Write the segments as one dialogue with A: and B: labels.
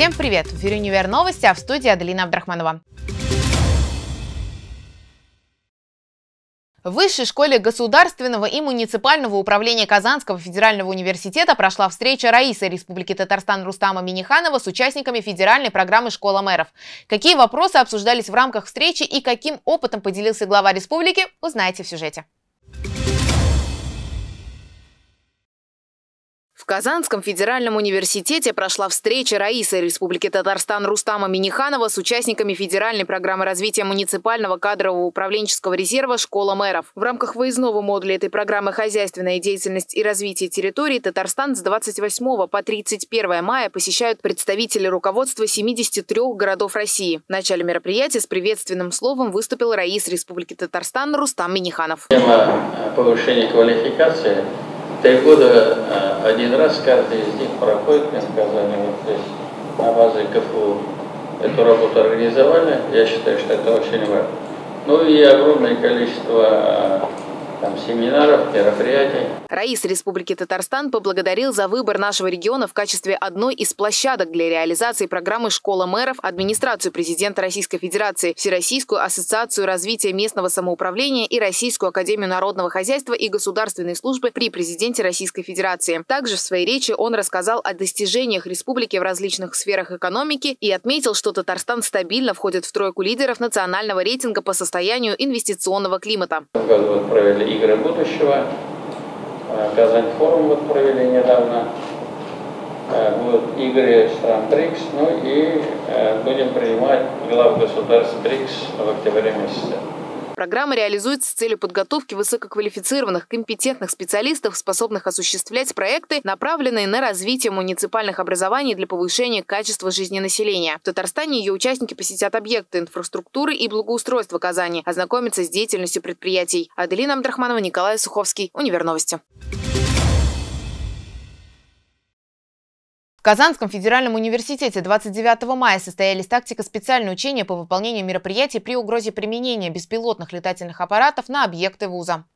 A: Всем привет! В эфире «Универ Новости», а в студии Аделина Абдрахманова. В Высшей школе государственного и муниципального управления Казанского федерального университета прошла встреча раисы Республики Татарстан Рустама Минниханова с участниками федеральной программы «Школа мэров». Какие вопросы обсуждались в рамках встречи и каким опытом поделился глава республики, узнаете в сюжете. В Казанском федеральном университете прошла встреча раисы Республики Татарстан Рустама Минниханова с участниками федеральной программы развития муниципального кадрового управленческого резерва «Школа мэров». В рамках выездного модуля этой программы «Хозяйственная деятельность и развитие территорий» Татарстан с 28 по 31 мая посещают представители руководства 73 городов России. В начале мероприятия с приветственным словом выступил раис Республики Татарстан Рустам Минниханов.
B: Тема повышения квалификации. 3 года один раз каждый из них проходит в Казани, вот здесь на базе КФУ. Эту работу организовали, я считаю, что это очень важно. Ну и огромное количество семинаров, мероприятий.
A: Раис Республики Татарстан поблагодарил за выбор нашего региона в качестве одной из площадок для реализации программы «Школа мэров» администрацию президента Российской Федерации, Всероссийскую ассоциацию развития местного самоуправления и Российскую академию народного хозяйства и государственной службы при президенте Российской Федерации. Также в своей речи он рассказал о достижениях республики в различных сферах экономики и отметил, что Татарстан стабильно входит в тройку лидеров национального рейтинга по состоянию инвестиционного климата.
B: В этом году провели игры будущего. Казань-форум провели недавно. Будут игры стран БРИКС. Ну и будем принимать глав государств БРИКС в октябре месяце.
A: Программа реализуется с целью подготовки высококвалифицированных, компетентных специалистов, способных осуществлять проекты, направленные на развитие муниципальных образований для повышения качества жизни населения. В Татарстане ее участники посетят объекты инфраструктуры и благоустройства Казани, ознакомятся с деятельностью предприятий. Аделина Абдрахманова, Николай Суховский, Универ Новости. В Казанском федеральном университете 29 мая состоялись тактико-специальные учения по выполнению мероприятий при угрозе применения беспилотных летательных аппаратов на объекты вуза.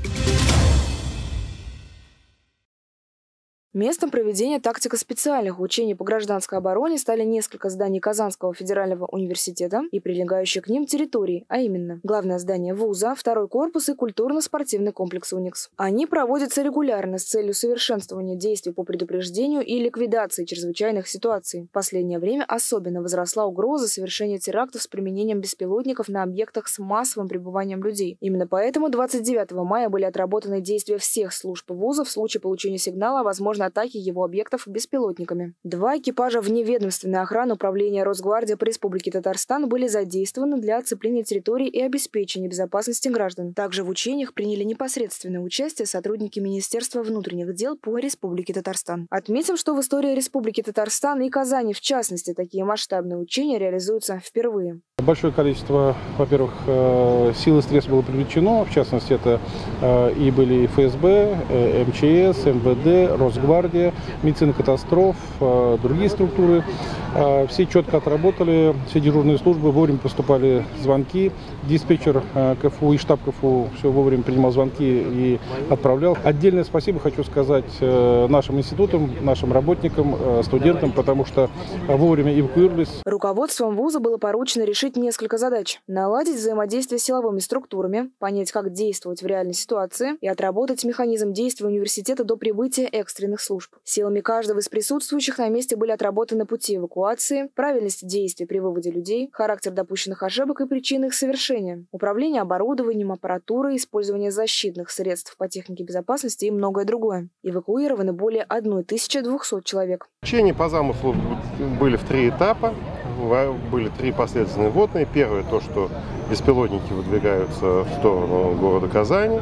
C: Местом проведения тактико-специальных учений по гражданской обороне стали несколько зданий Казанского федерального университета и прилегающие к ним территории, а именно главное здание вуза, второй корпус и культурно-спортивный комплекс «Уникс». Они проводятся регулярно с целью совершенствования действий по предупреждению и ликвидации чрезвычайных ситуаций. В последнее время особенно возросла угроза совершения терактов с применением беспилотников на объектах с массовым пребыванием людей. Именно поэтому 29 мая были отработаны действия всех служб вуза в случае получения сигнала о возможной атаки его объектов беспилотниками. 2 экипажа вневедомственной охраны Управления Росгвардии по Республике Татарстан были задействованы для оцепления территории и обеспечения безопасности граждан. Также в учениях приняли непосредственное участие сотрудники Министерства внутренних дел по Республике Татарстан. Отметим, что в истории Республики Татарстан и Казани, в частности, такие масштабные учения реализуются впервые.
D: Большое количество, во-первых, сил и средств было привлечено, в частности, это и были и ФСБ, МЧС, МВД, Росгвардия, медицина катастроф, другие структуры. Все четко отработали, все дежурные службы, вовремя поступали звонки. Диспетчер КФУ и штаб КФУ все вовремя принимал звонки и отправлял. Отдельное спасибо хочу сказать нашим институтам, нашим работникам, студентам, потому что вовремя эвакуировались.
C: Руководством вуза было поручено решить несколько задач. Наладить взаимодействие с силовыми структурами, понять, как действовать в реальной ситуации и отработать механизм действия университета до прибытия экстренных служб. Силами каждого из присутствующих на месте были отработаны пути эвакуации, правильность действий при выводе людей, характер допущенных ошибок и причины их совершения, управление оборудованием, аппаратурой, использование защитных средств по технике безопасности и многое другое. Эвакуированы более 1200 человек.
E: Учения по замыслу были в 3 этапа. Были 3 последовательные вводные. Первое – то, что беспилотники выдвигаются в сторону города Казани.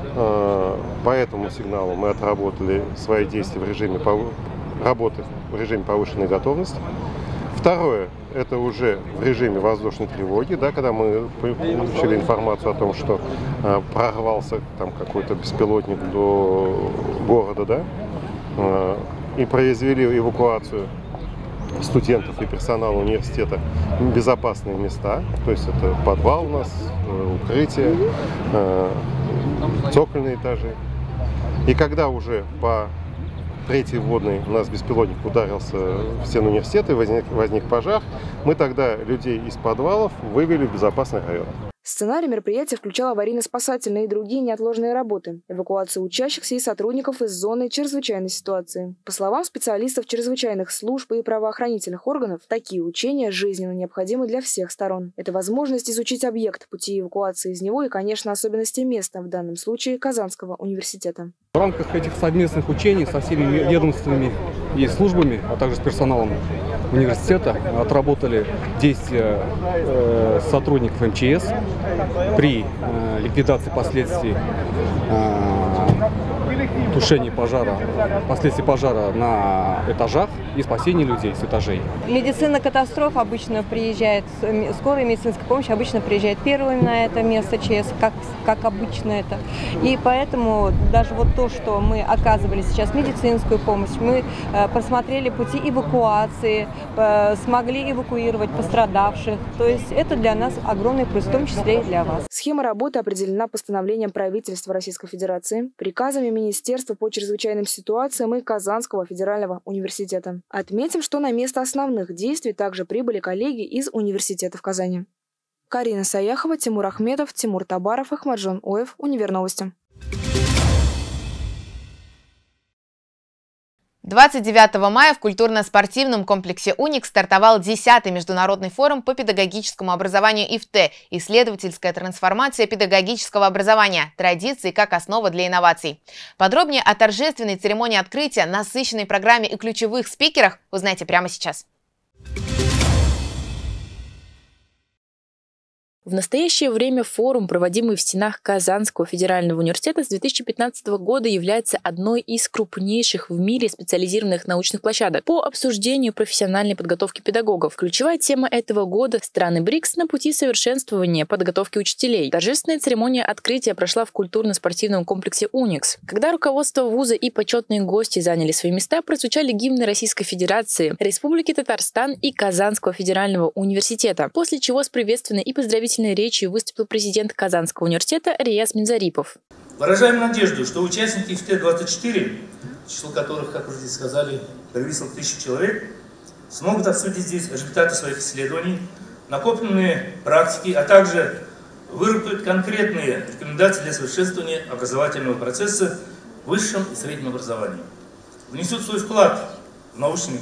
E: По этому сигналу мы отработали свои действия в режиме работы в режиме повышенной готовности. Второе – это уже в режиме воздушной тревоги, да, когда мы получили информацию о том, что прорвался там какой-то беспилотник до города, да, и произвели эвакуацию студентов и персонала университета в безопасные места. То есть это подвал у нас, укрытие, цокольные этажи. И когда уже по третий вводный у нас беспилотник ударился в стену университета, и возник пожар. Мы тогда людей из подвалов вывели в безопасный район.
C: Сценарий мероприятия включал аварийно-спасательные и другие неотложные работы, эвакуацию учащихся и сотрудников из зоны чрезвычайной ситуации. По словам специалистов чрезвычайных служб и правоохранительных органов, такие учения жизненно необходимы для всех сторон. Это возможность изучить объект, пути эвакуации из него и, конечно, особенности места, в данном случае Казанского университета.
F: В рамках этих совместных учений со всеми ведомственными и службами, а также с персоналом университета отработали действия сотрудников МЧС при ликвидации последствий тушения пожара, последствий пожара на этажах и спасении людей с этажей.
G: Медицина катастроф обычно приезжает, скорая медицинская помощь обычно приезжает первыми на это место ЧС, как обычно это. И поэтому даже вот то, что мы оказывали сейчас медицинскую помощь, мы просмотрели пути эвакуации, смогли эвакуировать пострадавших. То есть это для нас огромный плюс, в том числе и для вас.
C: Схема работы определена постановлением правительства Российской Федерации, приказами Министерства по чрезвычайным ситуациям и Казанского федерального университета. Отметим, что на место основных действий также прибыли коллеги из университета в Казани. Карина Саяхова, Тимур Ахмедов, Тимур Табаров, Ахмаджон Оев, Универновости.
A: 29 мая в культурно-спортивном комплексе «Уникс» стартовал 10-й международный форум по педагогическому образованию ИФТ «Исследовательская трансформация педагогического образования. Традиции как основа для инноваций». Подробнее о торжественной церемонии открытия, насыщенной программе и ключевых спикерах узнаете прямо сейчас.
H: В настоящее время форум, проводимый в стенах Казанского федерального университета с 2015 года, является одной из крупнейших в мире специализированных научных площадок по обсуждению профессиональной подготовки педагогов. Ключевая тема этого года – страны БРИКС на пути совершенствования подготовки учителей. Торжественная церемония открытия прошла в культурно-спортивном комплексе «Уникс». Когда руководство вуза и почетные гости заняли свои места, прозвучали гимны Российской Федерации, Республики Татарстан и Казанского федерального университета, после чего с приветственной и поздравительной речью выступил президент Казанского университета Рияз Минзарипов.
I: Выражаем надежду, что участники ИФТ-24, число которых, как уже здесь сказали, превысило 1000 человек, смогут обсудить здесь результаты своих исследований, накопленные практики, а также выработать конкретные рекомендации для совершенствования образовательного процесса в высшем и среднем образовании. Внесут свой вклад в научное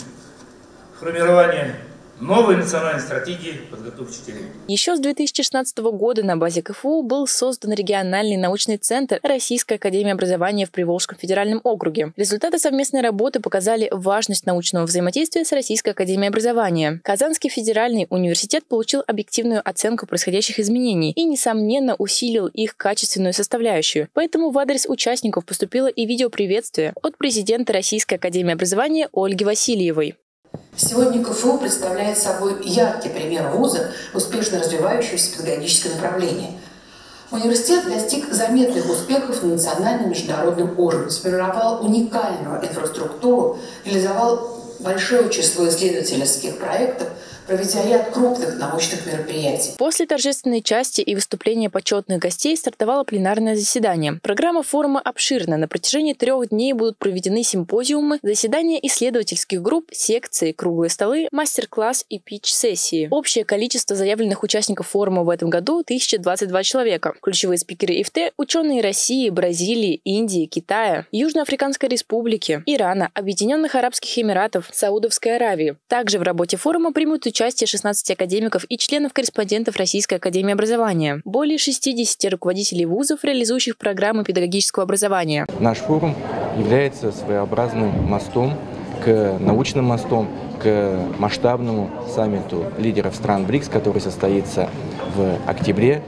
I: формирование новой национальной стратегии подготовки учителей.
H: Еще с 2016 года на базе КФУ был создан региональный научный центр Российской академии образования в Приволжском федеральном округе. Результаты совместной работы показали важность научного взаимодействия с Российской академией образования. Казанский федеральный университет получил объективную оценку происходящих изменений и, несомненно, усилил их качественную составляющую. Поэтому в адрес участников поступило и видеоприветствие от президента Российской академии образования Ольги Васильевой.
J: Сегодня КФУ представляет собой яркий пример вуза, успешно развивающегося в педагогическое направление. Университет достиг заметных успехов на национальном и международном уровне, сформировал уникальную инфраструктуру, реализовал большое число исследовательских проектов, проведя ряд крупных научных мероприятий.
H: После торжественной части и выступления почетных гостей стартовало пленарное заседание. Программа форума обширна. На протяжении 3 дней будут проведены симпозиумы, заседания исследовательских групп, секции, круглые столы, мастер-класс и питч-сессии. Общее количество заявленных участников форума в этом году – 1022 человека. Ключевые спикеры ИФТ – ученые России, Бразилии, Индии, Китая, Южноафриканской Республики, Ирана, Объединенных Арабских Эмиратов, Саудовской Аравии. Также в работе форума примут участие 16 академиков и членов-корреспондентов Российской академии образования. Более 60 руководителей вузов, реализующих программы педагогического образования.
K: Наш форум является своеобразным мостом, научным мостом к масштабному саммиту лидеров стран БРИКС, который состоится в октябре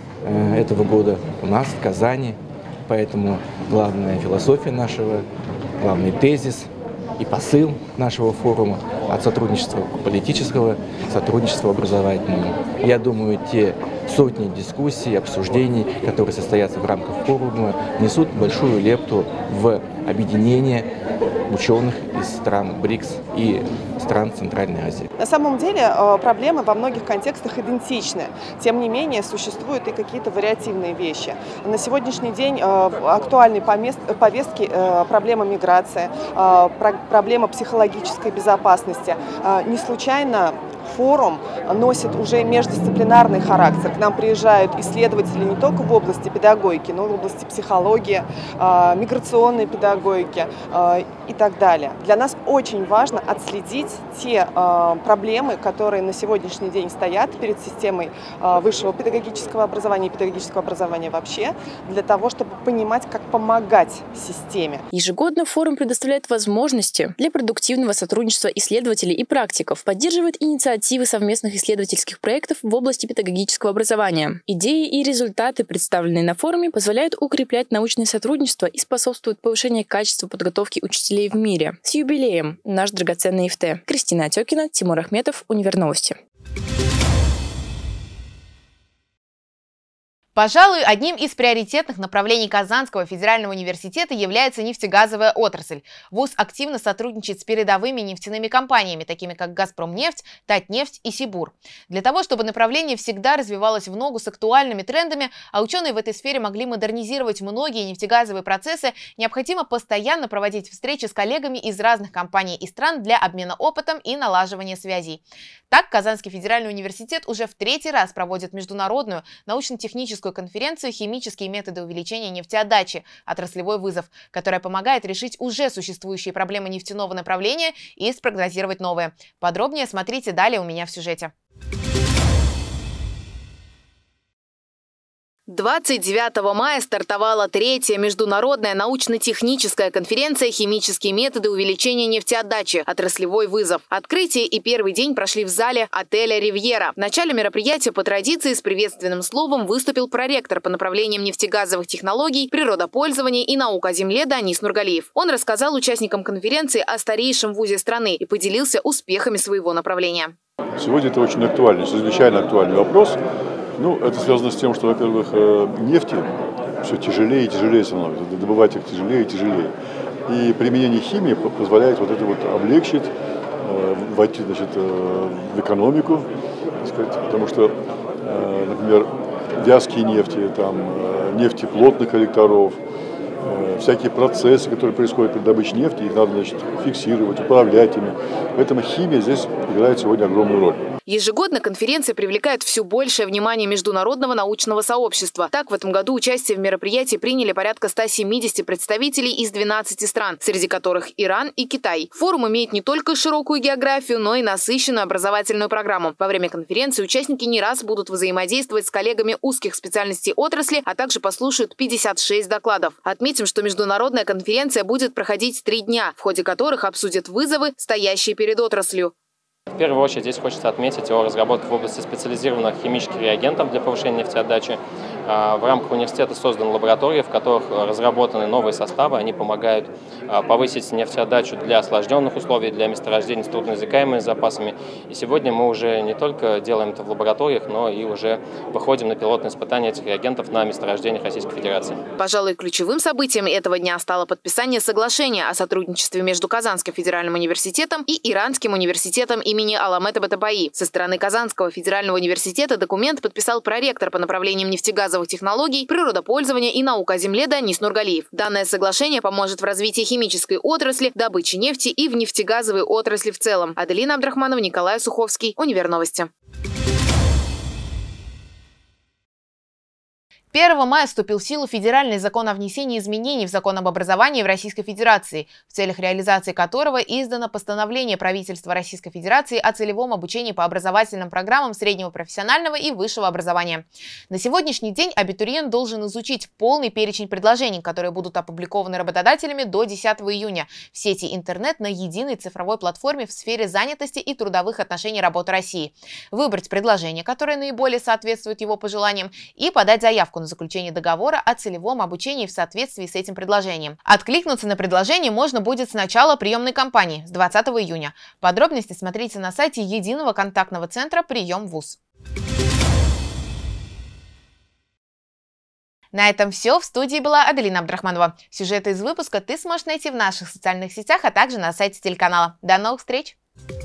K: этого года у нас в Казани. Поэтому главная философия нашего, главный тезис и посыл нашего форума от сотрудничества политического к сотрудничеству образовательному. Я думаю, те сотни дискуссий, обсуждений, которые состоятся в рамках форума, несут большую лепту в объединение ученых из стран БРИКС и стран Центральной Азии.
L: На самом деле проблемы во многих контекстах идентичны. Тем не менее, существуют и какие-то вариативные вещи. На сегодняшний день актуальны повестки проблема миграции, проблема психологической безопасности. Не случайно форум носит уже междисциплинарный характер. К нам приезжают исследователи не только в области педагогики, но и в области психологии, миграционной педагогики и так далее. Для нас очень важно отследить те проблемы, которые на сегодняшний день стоят перед системой высшего педагогического образования и педагогического образования вообще, для того, чтобы понимать, как помогать системе.
H: Ежегодно форум предоставляет возможности для продуктивного сотрудничества исследователей и практиков, поддерживает инициативы совместных исследовательских проектов в области педагогического образования. Идеи и результаты, представленные на форуме, позволяют укреплять научное сотрудничество и способствуют повышению качества подготовки учителей в мире. С юбилеем, наш драгоценный ИФТ. Кристина Отекина, Тимур Ахметов, Универновости.
A: Пожалуй, одним из приоритетных направлений Казанского федерального университета является нефтегазовая отрасль. ВУЗ активно сотрудничает с передовыми нефтяными компаниями, такими как «Газпромнефть», «Татнефть» и «Сибур». Для того, чтобы направление всегда развивалось в ногу с актуальными трендами, а ученые в этой сфере могли модернизировать многие нефтегазовые процессы, необходимо постоянно проводить встречи с коллегами из разных компаний и стран для обмена опытом и налаживания связей. Так, Казанский федеральный университет уже в 3-й раз проводит международную научно-техническую конференцию «Химические методы увеличения нефтеотдачи. Отраслевой вызов», которая помогает решить уже существующие проблемы нефтяного направления и спрогнозировать новые. Подробнее смотрите далее у меня в сюжете. 29 мая стартовала 3-я международная научно-техническая конференция «Химические методы увеличения нефтеотдачи. Отраслевой вызов». Открытие и первый день прошли в зале отеля «Ривьера». В начале мероприятия по традиции с приветственным словом выступил проректор по направлениям нефтегазовых технологий, природопользования и наук о земле Данис Нургалиев. Он рассказал участникам конференции о старейшем вузе страны и поделился успехами своего направления.
M: Сегодня это очень актуальный, чрезвычайно актуальный вопрос. Это связано с тем, что, во-первых, нефти все тяжелее и тяжелее становится, добывать их тяжелее и тяжелее. И применение химии позволяет вот это вот облегчить, войти, в экономику, так сказать, потому что, например, вязкие нефти, нефти плотных коллекторов, всякие процессы, которые происходят при добыче нефти, их надо, фиксировать, управлять ими. Поэтому химия здесь играет сегодня огромную роль.
A: Ежегодно конференция привлекает все большее внимание международного научного сообщества. Так, в этом году участие в мероприятии приняли порядка 170 представителей из 12 стран, среди которых Иран и Китай. Форум имеет не только широкую географию, но и насыщенную образовательную программу. Во время конференции участники не раз будут взаимодействовать с коллегами узких специальностей отрасли, а также послушают 56 докладов. Отметим, что международная конференция будет проходить 3 дня, в ходе которых обсудят вызовы, стоящие перед отраслью.
N: В первую очередь здесь хочется отметить о разработке в области специализированных химических реагентов для повышения нефтеотдачи. В рамках университета созданы лаборатории, в которых разработаны новые составы. Они помогают повысить нефтеотдачу для осложненных условий, для месторождений с трудноизвлекаемыми запасами. И сегодня мы уже не только делаем это в лабораториях, но и уже выходим на пилотные испытания этих реагентов на месторождениях Российской Федерации.
A: Пожалуй, ключевым событием этого дня стало подписание соглашения о сотрудничестве между Казанским федеральным университетом и Иранским университетом имени Аламета Батабаи. Со стороны Казанского федерального университета документ подписал проректор по направлениям нефтегазовых технологий, природопользования и наук о земле Данис Нургалиев. Данное соглашение поможет в развитии химической отрасли, добыче нефти и в нефтегазовой отрасли в целом. Аделина Абдрахманова, Николай Суховский, Универновости. 1 мая вступил в силу федеральный закон о внесении изменений в закон об образовании в Российской Федерации, в целях реализации которого издано постановление правительства Российской Федерации о целевом обучении по образовательным программам среднего профессионального и высшего образования. На сегодняшний день абитуриент должен изучить полный перечень предложений, которые будут опубликованы работодателями до 10 июня в сети интернет на единой цифровой платформе в сфере занятости и трудовых отношений работы России, выбрать предложение, которое наиболее соответствует его пожеланиям, и подать заявку на заключение договора о целевом обучении в соответствии с этим предложением. Откликнуться на предложение можно будет с начала приемной кампании, с 20 июня. Подробности смотрите на сайте Единого контактного центра «Прием ВУЗ». На этом все. В студии была Аделина Абдрахманова. Сюжеты из выпуска ты сможешь найти в наших социальных сетях, а также на сайте телеканала. До новых встреч!